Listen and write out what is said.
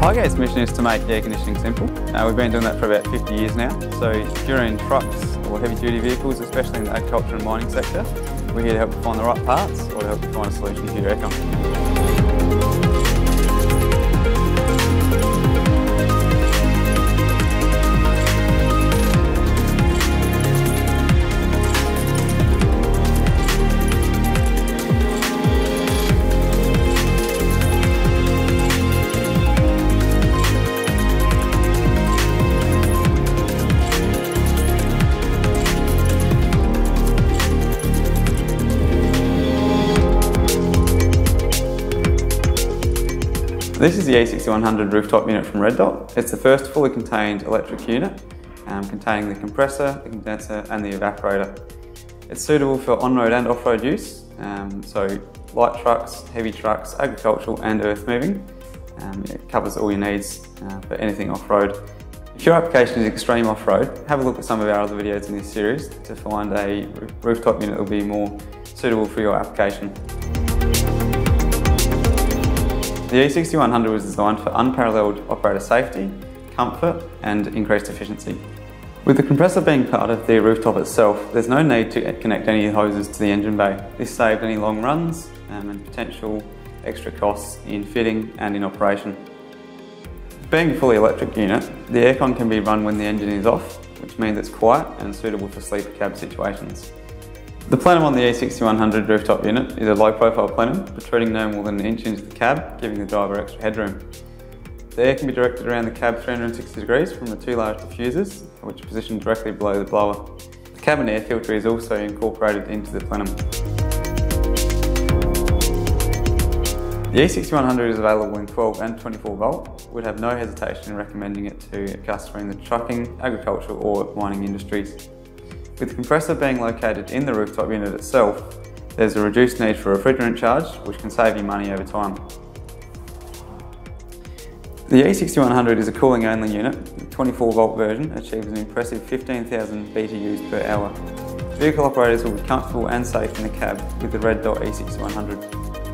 Highgate's mission is to make air conditioning simple. We've been doing that for about 50 years now. So if you're in trucks or heavy duty vehicles, especially in the agriculture and mining sector, we're here to help you find the right parts or to help you find a solution to your aircon. This is the E6100 rooftop unit from RedDot. It's the first fully contained electric unit containing the compressor, the condenser and the evaporator. It's suitable for on-road and off-road use, so light trucks, heavy trucks, agricultural and earth moving. It covers all your needs for anything off-road. If your application is extreme off-road, have a look at some of our other videos in this series to find a rooftop unit that will be more suitable for your application. The E6100 was designed for unparalleled operator safety, comfort and increased efficiency. With the compressor being part of the rooftop itself, there's no need to connect any hoses to the engine bay. This saved any long runs and potential extra costs in fitting and in operation. Being a fully electric unit, the aircon can be run when the engine is off, which means it's quiet and suitable for sleeper cab situations. The plenum on the E6100 rooftop unit is a low profile plenum, protruding no more than an inch into the cab, giving the driver extra headroom. The air can be directed around the cab 360 degrees from the two large diffusers, which are positioned directly below the blower. The cabin air filter is also incorporated into the plenum. The E6100 is available in 12 and 24 volt. We'd have no hesitation in recommending it to a customer in the trucking, agricultural or mining industries. With the compressor being located in the rooftop unit itself, there's a reduced need for a refrigerant charge, which can save you money over time. The E6100 is a cooling only unit. The 24 volt version achieves an impressive 15,000 BTUs per hour. Vehicle operators will be comfortable and safe in the cab with the RedDot E6100.